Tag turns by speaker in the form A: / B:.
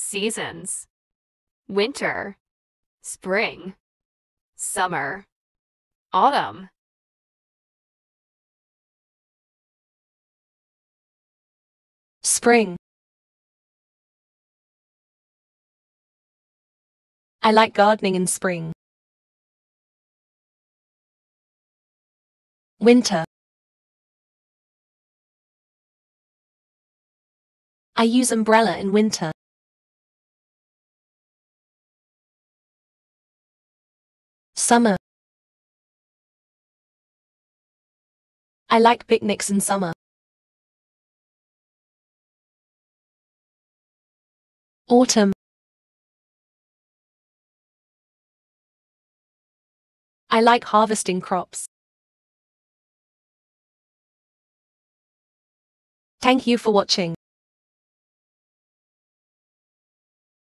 A: Seasons: winter, spring, summer, autumn.
B: Spring. I like gardening in spring. Winter. I use umbrella in winter. Summer. I like picnics in summer. Autumn. I like harvesting crops. Thank you for watching.